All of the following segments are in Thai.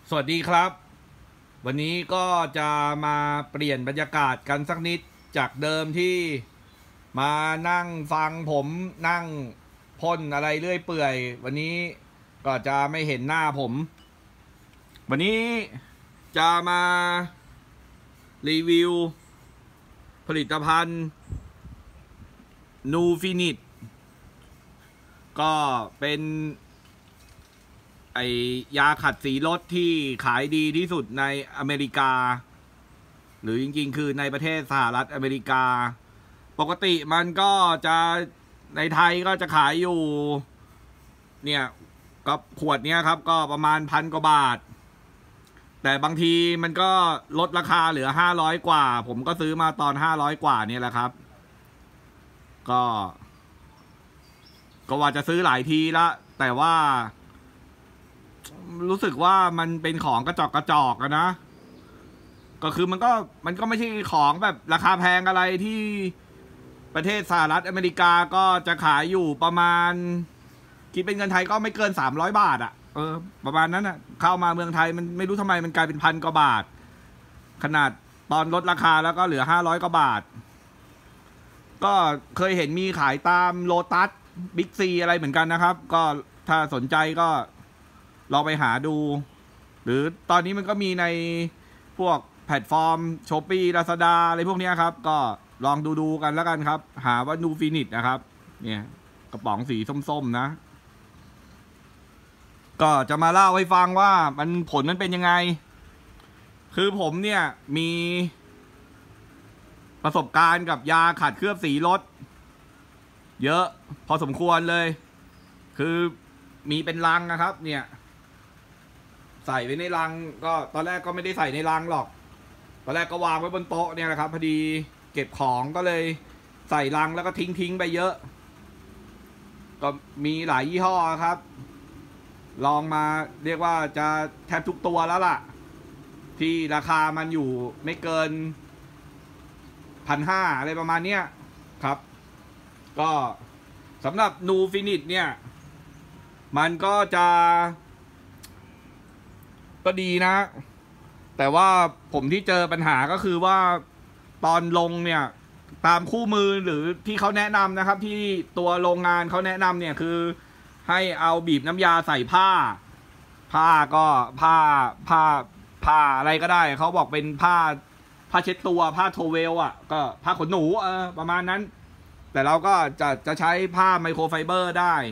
สวัสดีครับวันนี้ก็จะมาเปลี่ยนบรรยากาศกันสักนิดจากเดิมที่มานั่งฟังผมนั่งพ่นอะไรเรื่อยเปื่อยวันนี้ก็จะไม่เห็นหน้าผมวันนี้จะมารีวิวผลิตภัณฑ์นูฟินิตก็เป็นยาขัดสีรถที่ขายดีที่สุดในอเมริกาหรือจริงๆคือในประเทศสหรัฐอเมริกาปกติมันก็จะในไทยก็จะขายอยู่เนี่ยก็ขวดเนี้ยครับก็ประมาณ1,000 กว่าบาทแต่บางทีมันก็ลดราคาเหลือ500 กว่าผมก็ซื้อมาตอน500 กว่านี่แหละครับก็ว่าจะซื้อหลายทีละแต่ว่ารู้สึกว่ามันเป็นของกระจอกนะก็คือมันก็ไม่ใช่ของแบบราคาแพงอะไรที่ประเทศสหรัฐอเมริกาก็จะขายอยู่ประมาณคิดเป็นเงินไทยก็ไม่เกิน300 บาทอ่ะประมาณนั้นอ่ะเข้ามาเมืองไทยมันไม่รู้ทำไมมันกลายเป็น1,000 กว่าบาทขนาดตอนลดราคาแล้วก็เหลือ500 กว่าบาทก็เคยเห็นมีขายตามโลตัสบิ๊กซีอะไรเหมือนกันนะครับก็ถ้าสนใจก็ลองไปหาดูหรือตอนนี้มันก็มีในพวกแพลตฟอร์ม Shopee Lazada อะไรพวกนี้ครับก็ลองดูกันแล้วกันครับหาว่านูฟินิตนะครับเนี่ยกระป๋องสีส้มๆนะก็จะมาเล่าให้ฟังว่าผลมันเป็นยังไงคือผมเนี่ยมีประสบการณ์กับยาขัดเคลือบสีรถเยอะพอสมควรเลยคือมีเป็นลังนะครับเนี่ยใส่ไว้ในลังก็ตอนแรกก็ไม่ได้ใส่ในลังหรอกตอนแรกก็วางไว้บนโต๊ะเนี่ยนะครับพอดีเก็บของก็เลยใส่ลังแล้วก็ทิ้งไปเยอะก็มีหลายยี่ห้อครับลองมาเรียกว่าจะแทบทุกตัวแล้วล่ะที่ราคามันอยู่ไม่เกิน1,500อะไรประมาณเนี้ยครับก็สำหรับนูฟินิตเนี่ยมันก็ดีนะแต่ว่าผมที่เจอปัญหาก็คือว่าตอนลงเนี่ยตามคู่มือหรือที่เขาแนะนำนะครับที่ตัวโรงงานเขาแนะนำเนี่ยคือให้เอาบีบน้ำยาใส่ผ้าก็ผ้าอะไรก็ได้เขาบอกเป็นผ้าเช็ดตัวผ้าโทเวลอ่ะก็ผ้าขนหนูประมาณนั้นแต่เราก็จะใช้ผ้าไมโครไฟเบอร์ได้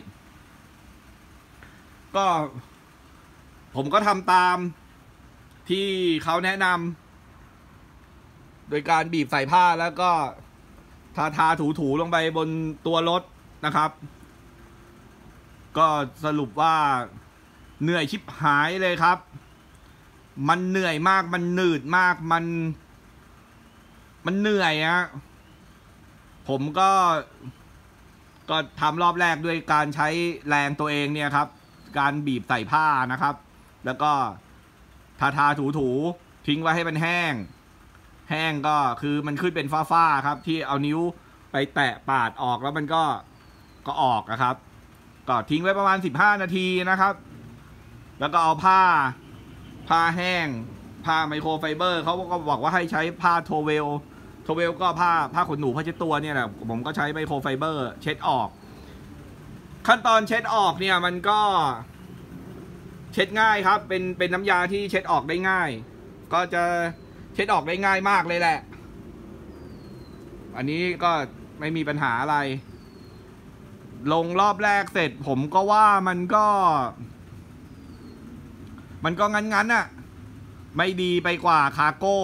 ก็ผมก็ทำตามที่เขาแนะนำโดยการบีบใส่ผ้าแล้วก็ทาถูลงไปบนตัวรถนะครับก็สรุปว่าเหนื่อยชิบหายเลยครับมันเหนื่อยมากมันหนืดมากมันเหนื่อยฮะผมก็ทำรอบแรกด้วยการใช้แรงตัวเองเนี่ยครับการบีบใส่ผ้านะครับแล้วก็ทาถูทิ้งไว้ให้มันแห้งก็คือมันขึ้นเป็นฝ้าครับที่เอานิ้วไปแตะปาดออกแล้วมันก็ออกนะครับก็ทิ้งไว้ประมาณ15 นาทีนะครับแล้วก็เอาผ้าแห้งผ้าไมโครไฟเบอร์เขาก็บอกว่าให้ใช้ผ้าโทเวลก็ผ้าขนหนูผ้าเช็ดตัวเนี่ยแหละผมก็ใช้ไมโครไฟเบอร์เช็ดออกขั้นตอนเช็ดออกเนี่ยมันก็เช็ดง่ายครับเป็นน้ำยาที่เช็ดออกได้ง่ายก็จะเช็ดออกได้ง่ายมากเลยแหละอันนี้ก็ไม่มีปัญหาอะไรลงรอบแรกเสร็จผมก็ว่ามันก็งั้นน่ะไม่ดีไปกว่าคาโก้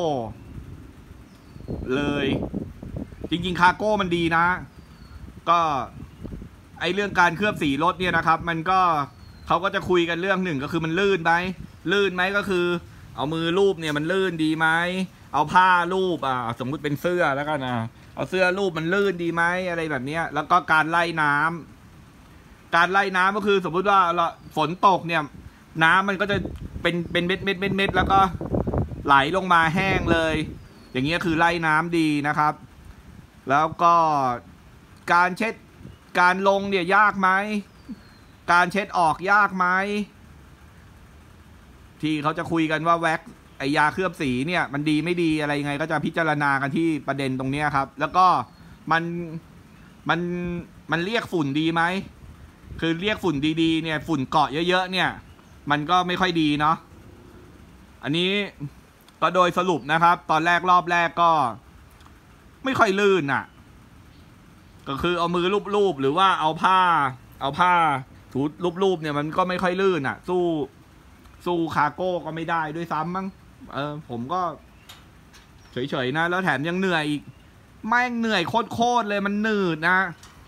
เลยจริงๆคาโก้มันดีนะก็เรื่องการเคลือบสีรถเนี่ยนะครับมันก็เขาก็จะคุยกันเรื่องหนึ่งก็คือมันลื่นไหมก็คือเอามือลูบเนี่ยมันลื่นดีไหมเอาผ้าลูบสมมุติเป็นเสื้อแล้วกันเอาเสื้อลูบมันลื่นดีไหมอะไรแบบนี้แล้วก็การไล่น้ำก็คือสมมุติว่าฝนตกเนี่ยน้ำมันก็จะเป็นเม็ดแล้วก็ไหลลงมาแห้งเลยอย่างเงี้ยคือไล่น้ำดีนะครับแล้วก็การเช็ดการลงเนี่ยยากไหมการเช็ดออกยากไหมที่เขาจะคุยกันว่าแว็กไอยาเคลือบสีเนี่ยมันดีไม่ดีอะไรยังไงก็จะพิจารณากันที่ประเด็นตรงนี้ครับ แล้วก็มันมันเรียกฝุ่นดีไหมคือเรียกฝุ่นดีๆเนี่ยฝุ่นเกาะเยอะๆเนี่ยมันก็ไม่ค่อยดีเนาะอันนี้ก็โดยสรุปนะครับตอนแรกรอบแรกก็ไม่ค่อยลื่นอ่ะก็คือเอามือลูบๆหรือว่าเอาผ้าถูลูบๆเนี่ยมันก็ไม่ค่อยลื่นอ่ะสู้คาร์โก้ก็ไม่ได้ด้วยซ้ำมั้งผมก็เฉยๆนะแล้วแถมยังเหนื่อยอีกแม่งเหนื่อยโคตรเลยมันหนืดนะ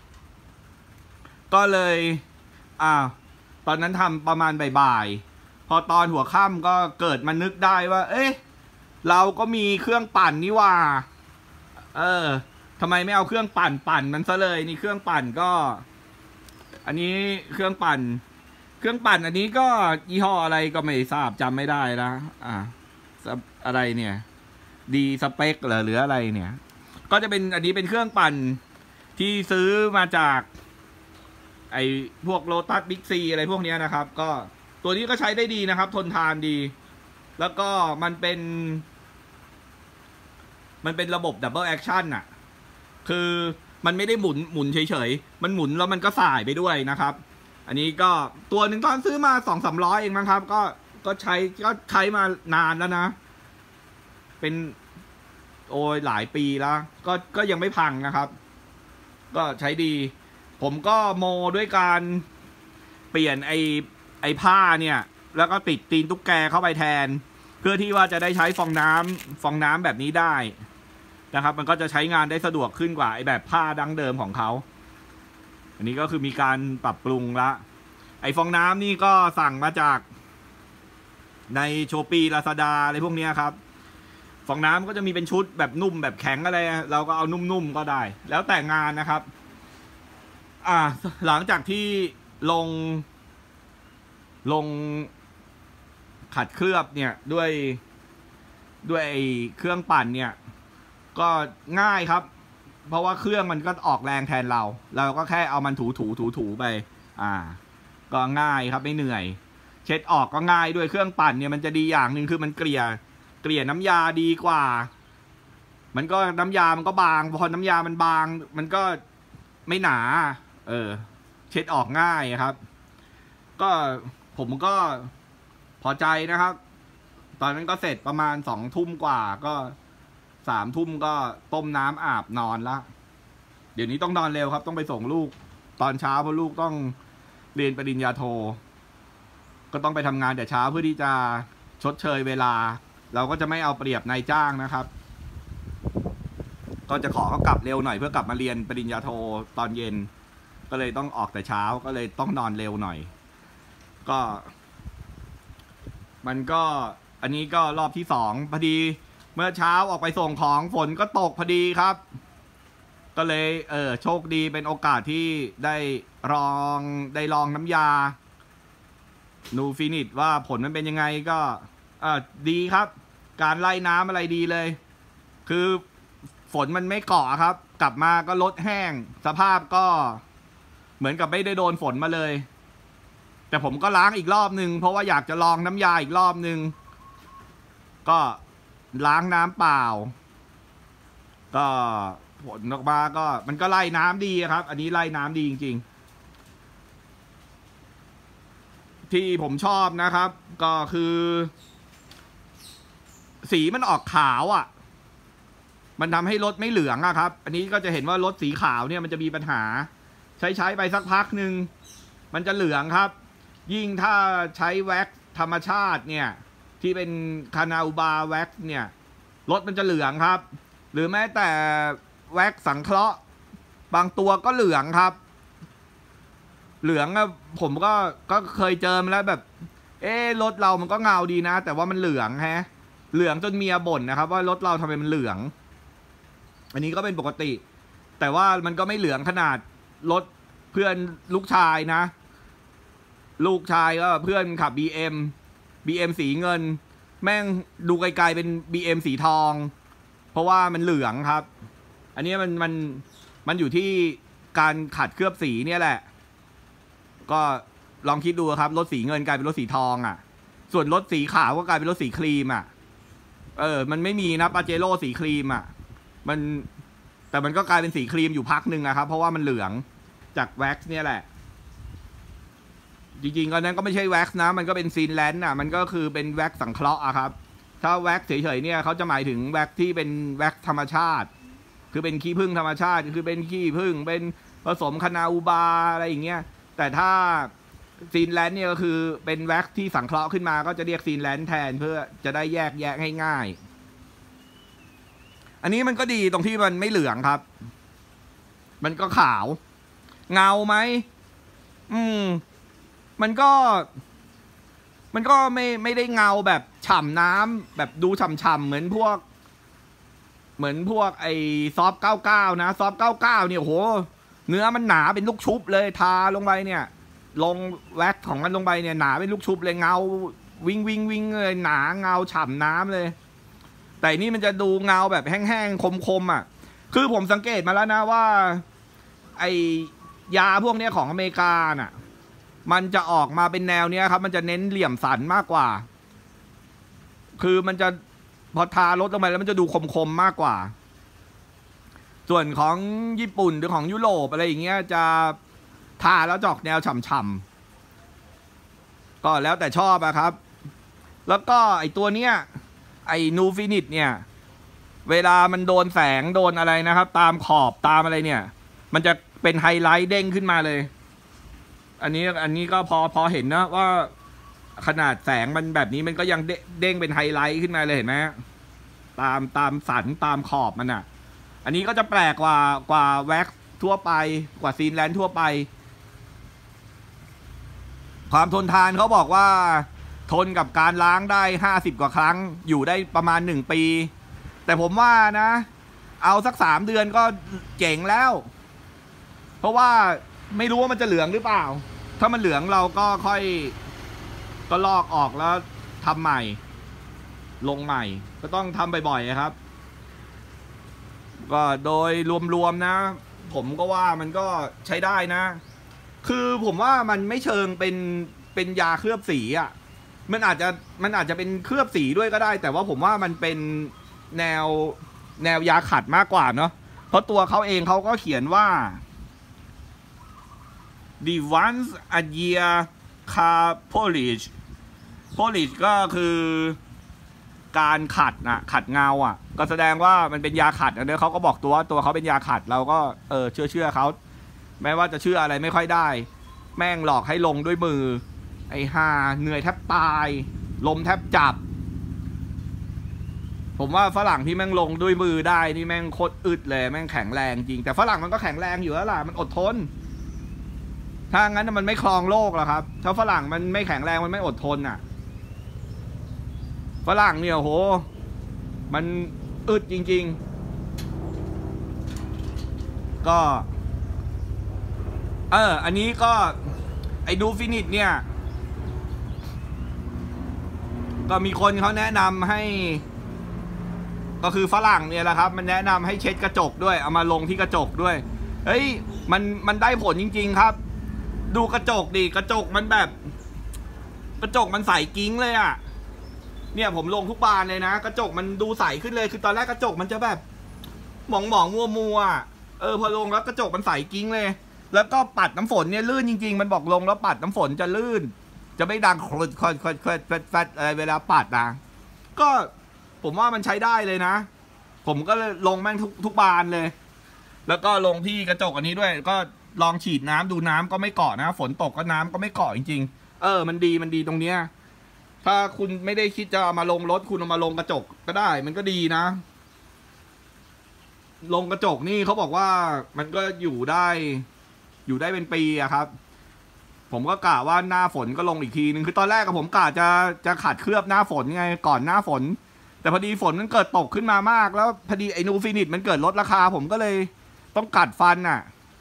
ก็เลยตอนนั้นทำประมาณบ่ายๆพอตอนหัวค่ำก็เกิดมานึกได้ว่าเอ๊ะเราก็มีเครื่องปั่นนี่ว่าทำไมไม่เอาเครื่องปั่นมันซะเลยนี่เครื่องปั่นก็อันนี้เครื่องปั่นอันนี้ก็ยี่ห้ออะไรก็ไม่ทราบจำไม่ได้นะอะไรเนี่ยดีสเปคหรืออะไรเนี่ยก็จะเป็นอันนี้เป็นเครื่องปั่นที่ซื้อมาจากไอ้พวกโลตัสบิ๊กซีอะไรพวกนี้นะครับก็ตัวนี้ก็ใช้ได้ดีนะครับทนทานดีแล้วก็มันเป็นระบบดับเบิลแอคชั่นอ่ะคือมันไม่ได้หมุนเฉยๆมันหมุนแล้วมันก็สายไปด้วยนะครับอันนี้ก็ตัวหนึ่งตอนซื้อมา200-300เองมั้งครับก็ใช้มานานแล้วนะเป็นโอ้ยหลายปีแล้วก็ยังไม่พังนะครับก็ใช้ดีผมก็โมด้วยการเปลี่ยนไอ้ผ้าเนี่ยแล้วก็ติดตีนตุ๊กแกเข้าไปแทนเพื่อที่ว่าจะได้ใช้ฟองน้ำแบบนี้ได้นะครับมันก็จะใช้งานได้สะดวกขึ้นกว่าไอ้แบบผ้าดั้งเดิมของเขาอันนี้ก็คือมีการปรับปรุงละไอ้ฟองน้ำนี่ก็สั่งมาจากในโชปี้ลาซาด้าอะไรพวกนี้ครับฟองน้ำก็จะมีเป็นชุดแบบนุ่มแบบแข็งอะไรเราก็เอานุ่มๆก็ได้แล้วแต่งานนะครับหลังจากที่ลงขัดเคลือบเนี่ยด้วยเครื่องปั่นเนี่ยก็ง่ายครับเพราะว่าเครื่องมันก็ออกแรงแทนเราก็แค่เอามันถูไปก็ง่ายครับไม่เหนื่อยเช็ดออกก็ง่ายด้วยเครื่องปั่นเนี่ยมันจะดีอย่างหนึ่งคือมันเกลี่ยน้ำยาดีกว่ามันก็น้ำยามันก็บางพอน้ำยามันบางมันก็ไม่หนาเช็ดออกง่ายครับก็ผมก็พอใจนะครับตอนนั้นก็เสร็จประมาณ2 ทุ่มกว่าก็3 ทุ่มก็ต้มน้ำอาบนอนละเดี๋ยวนี้ต้องนอนเร็วครับต้องไปส่งลูกตอนเช้าเพราะลูกต้องเรียนปริญญาโทก็ต้องไปทำงานแต่เช้าเพื่อที่จะชดเชยเวลาเราก็จะไม่เอาเปรียบนายจ้างนะครับก็จะขอเขากลับเร็วหน่อยเพื่อกลับมาเรียนปริญญาโทตอนเย็นก็เลยต้องออกแต่เช้าก็เลยต้องนอนเร็วหน่อยก็มันก็อันนี้ก็รอบที่2พอดีเมื่อเช้าออกไปส่งของฝนก็ตกพอดีครับก็เลยโชคดีเป็นโอกาสที่ได้ลองน้ำยานูฟินิชว่าผลมันเป็นยังไงก็ดีครับการไล่น้ำอะไรดีเลยคือฝนมันไม่เกาะครับกลับมาก็ลดแห้งสภาพก็เหมือนกับไม่ได้โดนฝนมาเลยแต่ผมก็ล้างอีกรอบนึงเพราะว่าอยากจะลองน้ำยาอีกรอบนึงก็ล้างน้ำเปล่าก็ผลออกมาก็มันก็ไล่น้ำดีครับอันนี้ไล่น้ำดีจริงๆที่ผมชอบนะครับก็คือสีมันออกขาวมันทำให้รถไม่เหลืองครับอันนี้ก็จะเห็นว่ารถสีขาวเนี่ยมันจะมีปัญหาใช้ไปสักพักหนึ่งมันจะเหลืองครับยิ่งถ้าใช้แว็กธรรมชาติเนี่ยที่เป็นคานาอูบาแว็กเนี่ยรถมันจะเหลืองครับหรือแม้แต่แว็กสังเคราะห์บางตัวก็เหลืองครับเหลืองผมก็เคยเจอมาแล้วแบบรถเรามันก็เงาดีนะแต่ว่ามันเหลืองเหลืองจนเมียบ่นนะครับว่ารถเราทำไมมันเหลืองอันนี้ก็เป็นปกติแต่ว่ามันก็ไม่เหลืองขนาดรถเพื่อนลูกชายนะลูกชายก็เพื่อนขับ BM สีเงินแม่งดูไกลๆเป็น BM สีทองเพราะว่ามันเหลืองครับอันนี้มันอยู่ที่การขัดเคลือบสีเนี่ยแหละก็ลองคิดดูครับรถสีเงินกลายเป็นรถสีทองส่วนรถสีขาวก็กลายเป็นรถสีครีมอ่ะมันไม่มีนะปาเจโร่สีครีมอ่ะแต่มันก็กลายเป็นสีครีมอยู่พักหนึ่งนะครับเพราะว่ามันเหลืองจากแว็กซ์เนี่ยแหละจริงๆก็นั้นก็ไม่ใช่แว็กซ์นะมันก็เป็นซีนแลนด์อ่ะมันก็คือเป็นแว็กซ์สังเคราะห์อะครับถ้าแว็กซ์เฉยๆเนี่ยเขาจะหมายถึงแว็กซ์ที่เป็นแว็กซ์ธรรมชาติคือเป็นขี้ผึ้งธรรมชาติคือเป็นขี้ผึ้งเป็นผสมคานาอูบาอะไรอย่างเงี้ยแต่ถ้าซีนแลนด์เนี่ยก็คือเป็นแว็กซ์ที่สังเคราะห์ขึ้นมาก็จะเรียกซีนแลนด์แทนเพื่อจะได้แยกแยะง่ายๆอันนี้มันก็ดีตรงที่มันไม่เหลืองครับมันก็ขาวเงาไหมมันก็ไม่ได้เงาแบบฉ่ำน้ำแบบดูฉ่ำๆเหมือนพวกไอ้ซอฟ99นะซอฟ99เนี่ยโหเนื้อมันหนาเป็นลูกชุบเลยทาลงไปเนี่ยลงแว็กของมันลงไปเนี่ยหนาเป็นลูกชุบเลยเงาวิ่งเลยหนาเงาฉ่ำน้ำเลยแต่นี่มันจะดูเงาแบบแห้งๆคมๆอ่ะคือผมสังเกตมาแล้วนะว่าไอ้ยาพวกนี้ของอเมริกาน่ะมันจะออกมาเป็นแนวเนี้ยครับมันจะเน้นเหลี่ยมสันมากกว่าคือมันจะพอทาลดลงไปแล้วมันจะดูคมๆมากกว่าส่วนของญี่ปุ่นหรือของยุโรปอะไรอย่างเงี้ยจะทาแล้วจอกแนวฉ่ำๆก็แล้วแต่ชอบอะครับแล้วก็ไอตัวเนี้ยไอนูฟินิชเนี่ยเวลามันโดนแสงโดนอะไรนะครับตามขอบตามอะไรเนี่ยมันจะเป็นไฮไลท์เด้งขึ้นมาเลยอันนี้ก็พอเห็นนะว่าขนาดแสงมันแบบนี้มันก็ยังเด้งเป็นไฮไลท์ขึ้นมาเลยเห็นไหมตามสันตามขอบมันอ่ะอันนี้ก็จะแปลกกว่าแว็กซ์ทั่วไปกว่าซีนแลนด์ทั่วไปความทนทานเขาบอกว่าทนกับการล้างได้50 กว่าครั้งอยู่ได้ประมาณ1 ปีแต่ผมว่านะเอาสัก3 เดือนก็เจ๋งแล้วเพราะว่าไม่รู้ว่ามันจะเหลืองหรือเปล่าถ้ามันเหลืองเราก็ค่อยก็ลอกออกแล้วทำใหม่ลงใหม่ก็ต้องทำบ่อยๆครับก็โดยรวมๆนะผมก็ว่ามันก็ใช้ได้นะคือผมว่ามันไม่เชิงเป็นยาเคลือบสีอ่ะมันอาจจะเป็นเคลือบสีด้วยก็ได้แต่ว่าผมว่ามันเป็นแนวยาขัดมากกว่าเนาะเพราะตัวเขาเองเขาก็เขียนว่าthe once a year car polish ก็คือการขัดเงาอ่ะก็แสดงว่ามันเป็นยาขัดนะเขาก็บอกตัวเขาเป็นยาขัดเราก็เชื่อเขาแม้ว่าจะเชื่ออะไรไม่ค่อยได้แม่งหลอกให้ลงด้วยมือไอ้ห่าเหนื่อยแทบตายลมแทบจับผมว่าฝรั่งที่แม่งลงด้วยมือได้นี่แม่งโคตรอึดเลยแม่งแข็งแรงจริงแต่ฝรั่งมันก็แข็งแรงอยู่แล้วล่ะมันอดทนถ้างั้นมันไม่ครองโลกหรอกครับถ้าฝรั่งมันไม่แข็งแรงมันไม่อดทนอ่ะฝรั่งเนี่ยโหมันอึดจริงๆก็อันนี้ก็ไอ้ดูฟินิชเนี่ยก็มีคนเขาแนะนำให้ก็คือฝรั่งเนี่ยแหละครับมันแนะนำให้เช็ดกระจกด้วยเอามาลงที่กระจกด้วยเฮ้ยมันได้ผลจริงๆครับดูกระจกดิกระจกมันแบบกระจกมันใสกิ้งเลยอ่ะเนี่ยผมลงทุกบานเลยนะกระจกมันดูใสขึ้นเลยคือตอนแรกกระจกมันจะแบบหมองมัวพอลงแล้วกระจกมันใสกิ้งเลยแล้วก็ปัดน้ำฝนเนี่ยลื่นจริงๆมันบอกลงแล้วปัดน้ำฝนจะลื่นจะไม่ดังคดอะไรเวลาปัดนะก็ผมว่ามันใช้ได้เลยนะผมก็เลยลงแม่งทุกบานเลยแล้วก็ลงที่กระจกอันนี้ด้วยก็ลองฉีดน้ำดูน้ำก็ไม่เกาะนะฝนตกก็น้ำก็ไม่เกาะจริงๆมันดีตรงเนี้ยถ้าคุณไม่ได้คิดจะเอามาลงรถคุณเอามาลงกระจกก็ได้มันก็ดีนะลงกระจกนี่เขาบอกว่ามันก็อยู่ได้เป็นปีอะครับผมก็กะว่าหน้าฝนก็ลงอีกทีนึงคือตอนแรกกับผมกะจะขัดเคลือบหน้าฝนไงก่อนหน้าฝนแต่พอดีฝนมันเกิดตกขึ้นมามากแล้วพอดีไอ้นูฟินิชมันเกิดลดราคาผมก็เลยต้องกัดฟันน่ะ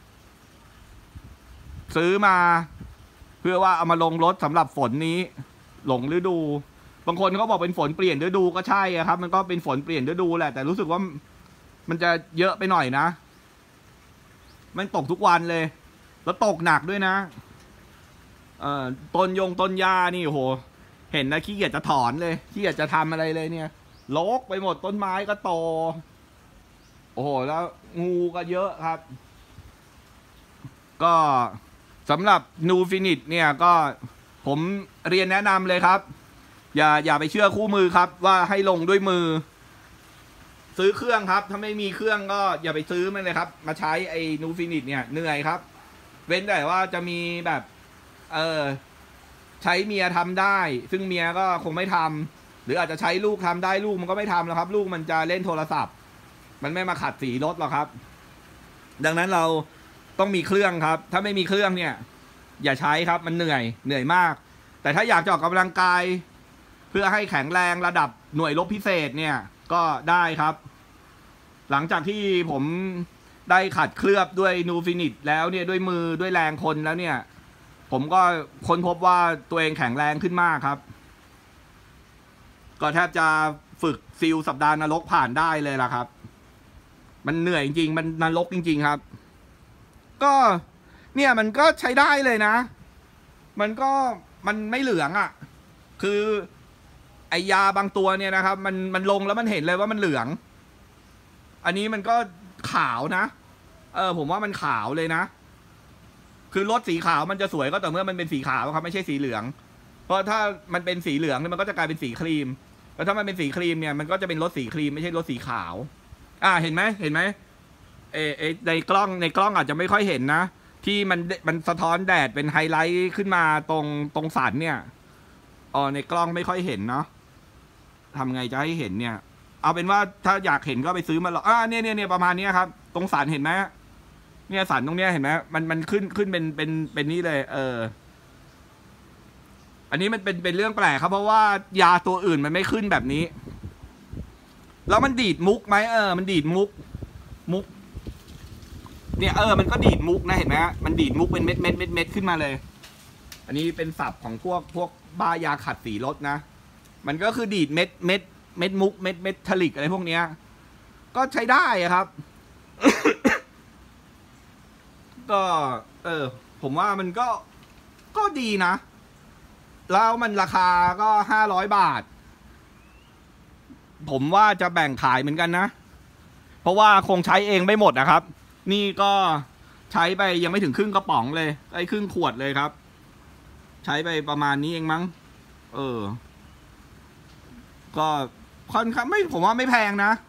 ซื้อมาเพื่อว่าเอามาลงรถสำหรับฝนนี้หลงฤดูบางคนเขาบอกเป็นฝนเปลี่ยนฤดูก็ใช่ครับมันก็เป็นฝนเปลี่ยนฤดูแหละแต่รู้สึกว่ามันจะเยอะไปหน่อยนะมันตกทุกวันเลยแล้วตกหนักด้วยนะต้นยานี่โหเห็นนะขี้เกียจจะถอนเลยขี้เกียจจะทำอะไรเลยเนี่ยรกไปหมดต้นไม้ก็โตโอ้โหแล้วงูก็เยอะครับก็สำหรับนูฟินิชเนี่ยก็ผมเรียนแนะนำเลยครับอย่าไปเชื่อคู่มือครับว่าให้ลงด้วยมือซื้อเครื่องครับถ้าไม่มีเครื่องก็อย่าไปซื้อมันเลยครับมาใช้ไอ้นูฟินิชเนี่ยเหนื่อยครับเว้นแต่ว่าจะมีแบบใช้เมียทำได้ซึ่งเมียก็คงไม่ทำหรืออาจจะใช้ลูกทำได้ลูกมันก็ไม่ทำแล้วครับลูกมันจะเล่นโทรศัพท์มันไม่มาขัดสีรถหรอกครับดังนั้นเราต้องมีเครื่องครับถ้าไม่มีเครื่องเนี่ยอย่าใช้ครับมันเหนื่อยมากแต่ถ้าอยากจะออกกำลังกายเพื่อให้แข็งแรงระดับหน่วยรบพิเศษเนี่ยก็ได้ครับหลังจากที่ผมได้ขัดเคลือบด้วยนูฟินิชแล้วเนี่ยด้วยมือด้วยแรงคนแล้วเนี่ยผมก็ค้นพบว่าตัวเองแข็งแรงขึ้นมากครับก็แทบจะฝึกซิลสัปดาห์นรกผ่านได้เลยล่ะครับมันเหนื่อยจริงๆมันนรกจริงๆครับก็เนี่ยมันก็ใช้ได้เลยนะมันไม่เหลืองอ่ะคือไอยาบางตัวเนี่ยนะครับมันลงแล้วมันเห็นเลยว่ามันเหลืองอันนี้มันก็ขาวนะผมว่ามันขาวเลยนะคือรถสีขาวมันจะสวยก็ต่อเมื่อมันเป็นสีขาวครับไม่ใช่สีเหลืองเพราะถ้ามันเป็นสีเหลืองเนี่ยมันก็จะกลายเป็นสีครีมแล้วถ้ามันเป็นสีครีมเนี่ยมันก็จะเป็นรถสีครีมไม่ใช่รถสีขาวเห็นไหมในกล้องอาจจะไม่ค่อยเห็นนะที่มันสะท้อนแดดเป็นไฮไลท์ขึ้นมาตรงสันเนี่ยในกล้องไม่ค่อยเห็นเนาะทำไงจะให้เห็นเนี่ยเอาเป็นว่าถ้าอยากเห็นก็ไปซื้อมาหรอกเนี่ยประมาณนี้ครับตรงสันเห็นไหมเนี่ยสันตรงเนี้ยเห็นไหมมันขึ้นเป็นนี่เลยอันนี้มันเป็นเรื่องแปลกครับเพราะว่ายาตัวอื่นมันไม่ขึ้นแบบนี้แล้วมันดีดมุกไหมมันดีดมุกเนี่ยมันก็ดีดมุกนะเห็นไหมมันดีดมุกเป็นเม็ดขึ้นมาเลยอันนี้เป็นศัพท์ของพวกบ้ายาขัดสีรถนะมันก็คือดีดเม็ดมุกเม็ดทลิกอะไรพวกเนี้ยก็ใช้ได้ครับ ก็ผมว่ามันก็ดีนะแล้วมันราคาก็500 บาทผมว่าจะแบ่งขายเหมือนกันนะเพราะว่าคงใช้เองไม่หมดนะครับนี่ก็ใช้ไปยังไม่ถึงครึ่งกระป๋องเลยไอ้ครึ่งขวดเลยครับใช้ไปประมาณนี้เองมั้งก็ค่อนข้างผมว่าไม่แพงนะ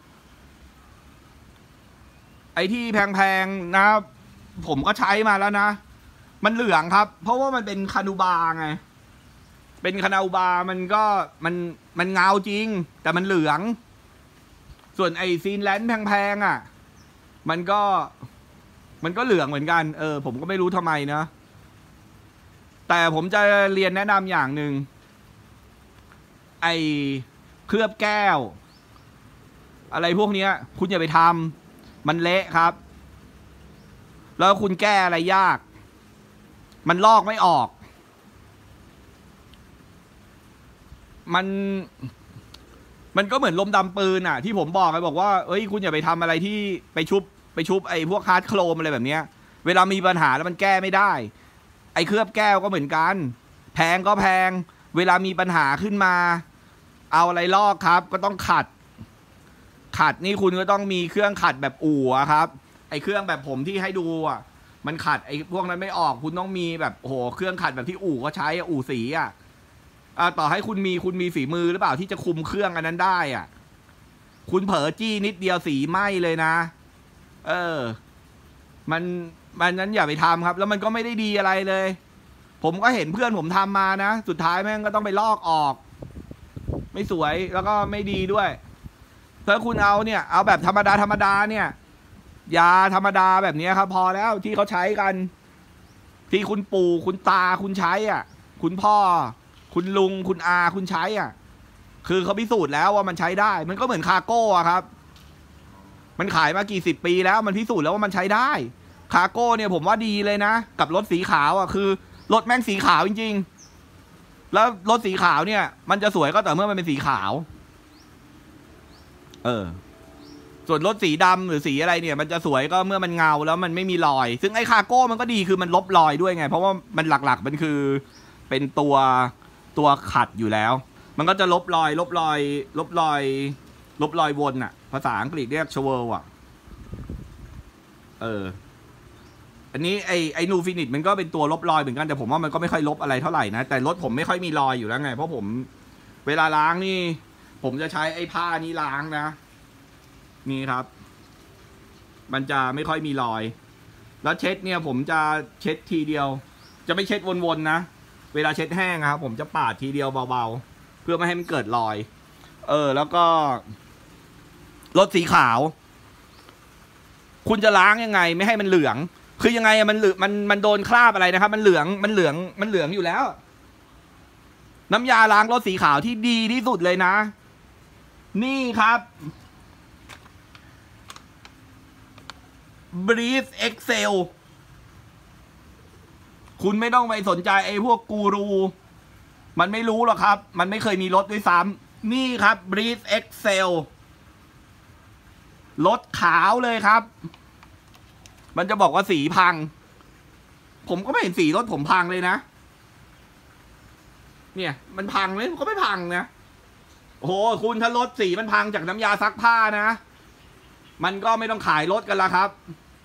ไอ้ที่แพงๆนะผมก็ใช้มาแล้วนะมันเหลืองครับเพราะว่ามันเป็นคานูบาไงเป็นคานูบามันก็มันเงาจริงแต่มันเหลืองส่วนไอซีนแลนด์แพงๆมันก็เหลืองเหมือนกันผมก็ไม่รู้ทำไมนะแต่ผมจะเรียนแนะนำอย่างหนึ่งไอเคลือบแก้วอะไรพวกนี้คุณอย่าไปทำมันเละครับแล้วคุณแก้อะไรยากมันลอกไม่ออกมันก็เหมือนลมดำปืนที่ผมบอกว่าคุณอย่าไปทำอะไรที่ไปชุบไอ้พวกฮาร์ดโครมอะไรแบบเนี้ยเวลามีปัญหาแล้วมันแก้ไม่ได้ไอ้เคลือบแก้วก็เหมือนกันแพงก็แพงเวลามีปัญหาขึ้นมาเอาอะไรลอกครับก็ต้องขัดนี่คุณก็ต้องมีเครื่องขัดแบบอู่ครับไอ้เครื่องแบบผมที่ให้ดูมันขัดไอ้พวกนั้นไม่ออกคุณต้องมีแบบโอ้โหเครื่องขัดแบบที่อู่ก็ใช้อู่สีต่อให้คุณมีฝีมือหรือเปล่าที่จะคุมเครื่องอันนั้นได้คุณเผลอจี้นิดเดียวสีไหม้เลยนะมันนั้นอย่าไปทำครับแล้วมันก็ไม่ได้ดีอะไรเลยผมก็เห็นเพื่อนผมทำมานะสุดท้ายแม่งก็ต้องไปลอกออกไม่สวยแล้วก็ไม่ดีด้วยถ้าคุณเอาแบบธรรมดาเนี่ยยาธรรมดาแบบนี้ครับพอแล้วที่เขาใช้กันที่คุณปู่คุณตาคุณใช้คุณพ่อคุณลุงคุณอาคุณใช้คือเขาพิสูจน์แล้วว่ามันใช้ได้มันก็เหมือนคาร์โก้ครับมันขายมากี่สิบปีแล้วมันพิสูจน์แล้วว่ามันใช้ได้คาร์โก้เนี่ยผมว่าดีเลยนะกับรถสีขาวคือรถแม่งสีขาวจริงๆแล้วรถสีขาวเนี่ยมันจะสวยก็ต่อเมื่อมันเป็นสีขาวส่วนรถสีดำหรือสีอะไรเนี่ยมันจะสวยก็เมื่อมันเงาแล้วมันไม่มีรอยซึ่งไอ้คาร์โก้มันก็ดีคือมันลบรอยด้วยไงเพราะว่ามันหลักๆมันคือเป็นตัวตัวขัดอยู่แล้ว มันก็จะลบรอยวนอะภาษาอังกฤษเรียกชเวลอะอันนี้ไอ้นูฟินิชมันก็เป็นตัวลบรอยเหมือนกันแต่ผมว่ามันก็ไม่ค่อยลบอะไรเท่าไหร่นะแต่รถผมไม่ค่อยมีรอยอยู่แล้วไงเพราะผมเวลาล้างนี่ผมจะใช้ไอ้ผ้านี้ล้างนะนี่ครับมันจะไม่ค่อยมีรอยแล้วเช็ดเนี่ยผมจะเช็ดทีเดียวจะไม่เช็ดวนๆนะเวลาเช็ดแห้งครับผมจะปาดทีเดียวเบาๆเพื่อไม่ให้มันเกิดรอยแล้วก็รถสีขาวคุณจะล้างยังไงไม่ให้มันเหลืองคือยังไงมันโดนคราบอะไรนะครับมันเหลืองอยู่แล้วน้ำยาล้างรถสีขาวที่ดีที่สุดเลยนะนี่ครับ Breeze Excel คุณไม่ต้องไปสนใจไอ้พวกกูรูมันไม่รู้หรอกครับมันไม่เคยมีรถด้วยซ้ำนี่ครับ Breeze Excel รถขาวเลยครับมันจะบอกว่าสีพังผมก็ไม่เห็นสีรถผมพังเลยนะเนี่ยมันพังไหมก็ไม่พังนะโอ้โหคุณถ้ารถสีมันพังจากน้ำยาซักผ้านะมันก็ไม่ต้องขายรถกันละครับ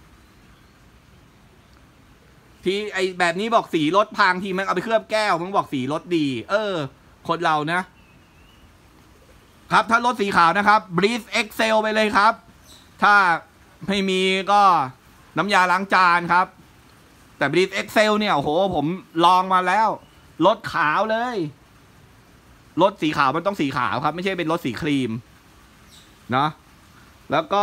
ที่ไอแบบนี้บอกสีรถพังทีมันเอาไปเคลือบแก้วมันบอกสีรถดีคนเรานะครับถ้ารถสีขาวนะครับ Breeze Excel ไปเลยครับถ้าไม่มีก็น้ำยาล้างจานครับแต่ Breeze Excel เนี่ยโอ้โหผมลองมาแล้วรถขาวเลยรถสีขาวมันต้องสีขาวครับไม่ใช่เป็นรถสีครีมนะแล้วก็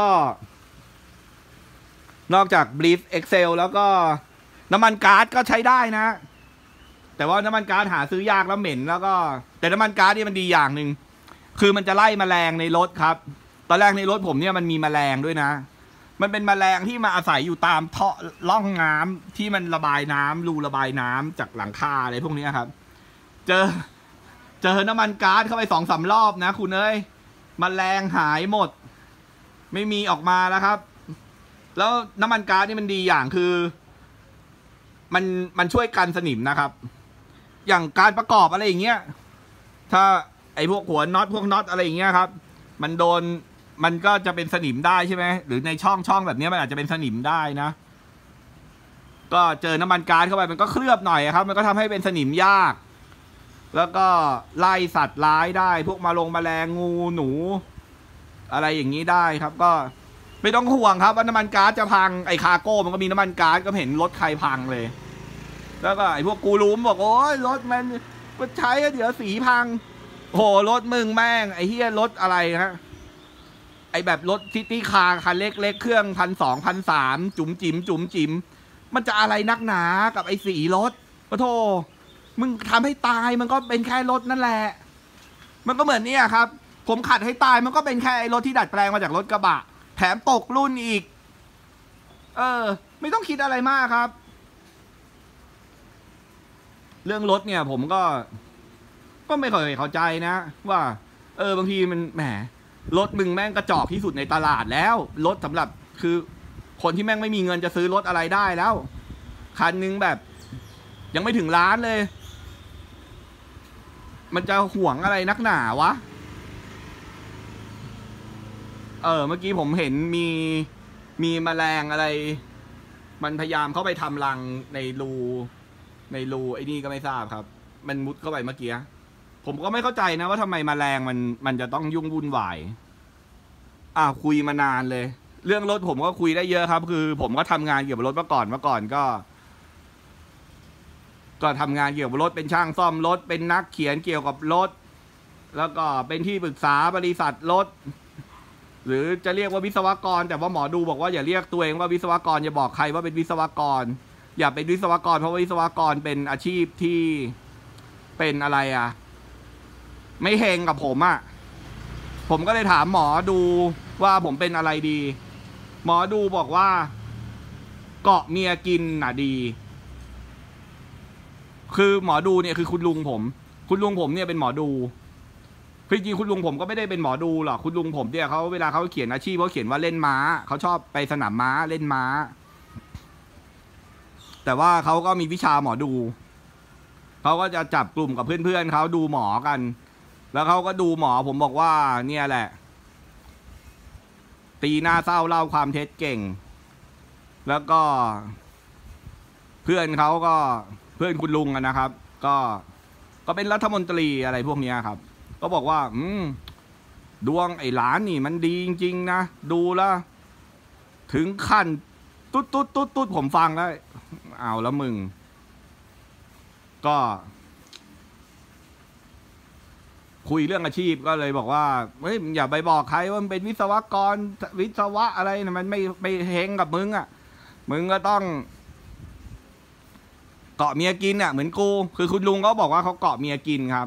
นอกจาก Breeze Excel แล้วก็น้ำมันก๊าซก็ใช้ได้นะแต่ว่าน้ำมันก๊าซหาซื้อยากแล้วเหม็นแล้วก็แต่น้ำมันก๊าซนี่มันดีอย่างหนึ่งคือมันจะไล่แมลงในรถครับตอนแรกในรถผมเนี่ยมันมีแมลงด้วยนะมันเป็นแมลงที่มาอาศัยอยู่ตามท่อร่องน้ำที่มันระบายน้ำรูระบายน้ำจากหลังคาอะไรพวกนี้ครับเจอน้ำมันก๊าซเข้าไป2-3 รอบนะคุณเอ้ยแมลงหายหมดไม่มีออกมาแล้วครับแล้วน้ำมันก๊าซนี่มันดีอย่างคือมันช่วยกันสนิมนะครับอย่างการประกอบอะไรอย่างเงี้ยถ้าไอ้พวกหัวน็อตพวกน็อตอะไรอย่างเงี้ยครับมันก็จะเป็นสนิมได้ใช่ไหมหรือในช่องแบบนี้มันอาจจะเป็นสนิมได้นะก็เจอน้ำมันก๊าซเข้าไปมันก็เคลือบหน่อยครับมันก็ทำให้เป็นสนิมยากแล้วก็ไล่สัตว์ร้ายได้พวกแมลงงูหนูอะไรอย่างนี้ได้ครับก็ไม่ต้องห่วงครับว่าน้ำมันก๊าซจะพังไอ้คาร์โก้มันก็มีน้ำมันก๊าซก็เห็นรถใครพังเลยแล้วก็ไอ้พวกกูรูมบอกโอ้ยรถมันก็ใช้เดี๋ยวสีพังโหรถมึงแม่งไอ้เฮียรถอะไรฮะไอ้แบบรถซิตี้คาร์คันเล็กๆเครื่อง1,200 1,300จุ๋มจิ๋มมันจะอะไรนักหนากับไอ้สีรถโอ้โธ่มึงทำให้ตายมันก็เป็นแค่รถนั่นแหละมันก็เหมือนเนี่ยครับผมขัดให้ตายมันก็เป็นแค่ไอ้รถที่ดัดแปลงมาจากรถกระบะแถมตกรุ่นอีกไม่ต้องคิดอะไรมากครับเรื่องรถเนี่ยผมก็ไม่ค่อยเข้าใจนะว่าบางทีมันแหมรถมึงแม่งกระจอกที่สุดในตลาดแล้วรถสำหรับคือคนที่แม่งไม่มีเงินจะซื้อรถอะไรได้แล้วคันนึงแบบยังไม่ถึงล้านเลยมันจะห่วงอะไรนักหนาวะเมื่อกี้ผมเห็นมีแมลงอะไรมันพยายามเข้าไปทำรังในรูไอ้นี่ก็ไม่ทราบครับมันมุดเข้าไปเมื่อกี้ผมก็ไม่เข้าใจนะว่าทำไมแมลงมันจะต้องยุ่งวุ่นวายคุยมานานเลยเรื่องรถผมก็คุยได้เยอะครับคือผมก็ทำงานเกี่ยวกับรถเมื่อก่อนก็ทำงานเกี่ยวกับรถเป็นช่างซ่อมรถเป็นนักเขียนเกี่ยวกับรถแล้วก็เป็นที่ปรึกษาบริษัทรถหรือจะเรียกว่าวิศวกรแต่ว่าหมอดูบอกว่าอย่าเรียกตัวเองว่าวิศวกรอย่าบอกใครว่าเป็นวิศวกรอย่าเป็นวิศวกรเพราะว่าวิศวกรเป็นอาชีพที่เป็นอะไรไม่เฮงกับผมก็เลยถามหมอดูว่าผมเป็นอะไรดีหมอดูบอกว่าเกาะเมียกินน่ะดีคือหมอดูเนี่ยคือคุณลุงผมเนี่ยเป็นหมอดูจริงๆคุณลุงผมก็ไม่ได้เป็นหมอดูหรอกคุณลุงผมเนี่ยเขาเวลาเขาเขียนอาชีพเขาเขียนว่าเล่นม้าเขาชอบไปสนามม้าเล่นม้าแต่ว่าเขาก็มีวิชาหมอดูเขาก็จะจับกลุ่มกับเพื่อนๆเขาดูหมอกัน แล้วเขาก็ดูหมอผมบอกว่าเนี่ยแหละตีหน้าเศร้าเล่าความเท็จเก่งแล้วก็เพื่อนเขาก็เพื่อนคุณลุงนะครับก็เป็นรัฐมนตรีอะไรพวกนี้ครับก็บอกว่าดวงไอ้หลานนี่มันดีจริงๆนะดูแล้วถึงขั้นตุ๊ดผมฟังแล้วเอาแล้วมึงก็คุยเรื่องอาชีพก็เลยบอกว่าเฮ้ยอย่าไปบอกใครว่ามันเป็นวิศวกรวิศวะอะไรนะมันไม่เฮงกับมึงอ่ะมึงก็ต้องเกาะเมียกินอ่ะเหมือนกูคือคุณลุงก็บอกว่าเขาเกาะเมียกินครับ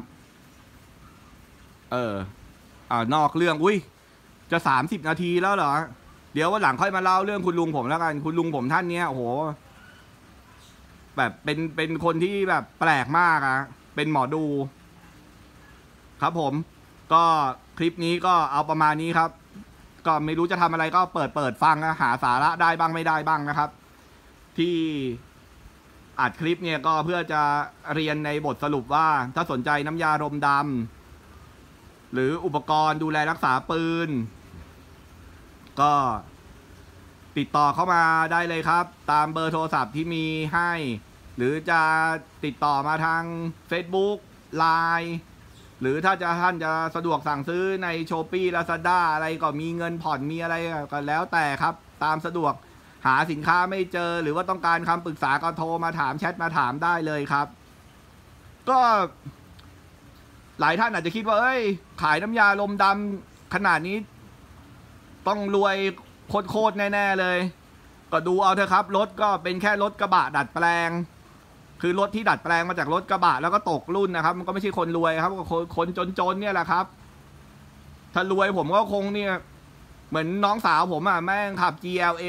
นอกเรื่องอุ้ยจะ30 นาทีแล้วเหรอเดี๋ยววันหลังค่อยมาเล่าเรื่องคุณลุงผมแล้วกันคุณลุงผมท่านเนี้ยโอ้โหแบบเป็นคนที่แบบแปลกมากอะเป็นหมอดูครับผมก็คลิปนี้ก็เอาประมาณนี้ครับก็ไม่รู้จะทำอะไรก็เปิดฟังหาสาระได้บ้างไม่ได้บ้างนะครับที่อัดคลิปเนี่ยก็เพื่อจะเรียนในบทสรุปว่าถ้าสนใจน้ำยารมดำหรืออุปกรณ์ดูแลรักษาปืนก็ติดต่อเข้ามาได้เลยครับตามเบอร์โทรศัพท์ที่มีให้หรือจะติดต่อมาทาง Facebook Line หรือถ้าท่านจะสะดวกสั่งซื้อใน Shopee Lazada อะไรก็มีเงินผ่อนมีอะไรก็แล้วแต่ครับตามสะดวกหาสินค้าไม่เจอหรือว่าต้องการคำปรึกษาก็โทรมาถามแชทมาถามได้เลยครับก็หลายท่านอาจจะคิดว่าเอ้ยขายน้ำยาลมดำขนาดนี้ต้องรวยโคตรแน่ๆเลยก็ดูเอาเถอะครับรถก็เป็นแค่รถกระบะดัดแปลงคือรถที่ดัดแปลงมาจากรถกระบะแล้วก็ตกรุ่นนะครับมันก็ไม่ใช่คนรวยครับคนจนเนี่ยแหละครับถ้ารวยผมก็คงเนี่ยเหมือนน้องสาวผมแม่งขับ GLA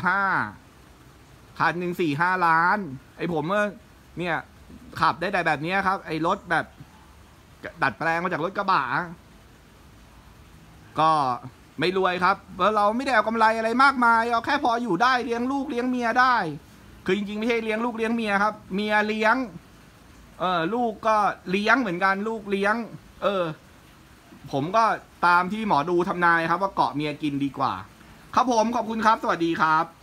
45คันหนึ่ง4-5 ล้านไอผมเนี่ยขับได้แต่แบบนี้ครับไอรถแบบดัดแปลงมาจากรถกระบะก็ไม่รวยครับเพราะเราไม่ได้เอากำไรอะไรมากมายเอาแค่พออยู่ได้เลี้ยงลูกเลี้ยงเมียได้คือจริงๆไม่ใช่เลี้ยงลูกเลี้ยงเมียครับเมียเลี้ยงลูกก็เลี้ยงเหมือนกันลูกเลี้ยงผมก็ตามที่หมอดูทำนายครับว่าเกาะเมียกินดีกว่าครับผมขอบคุณครับสวัสดีครับ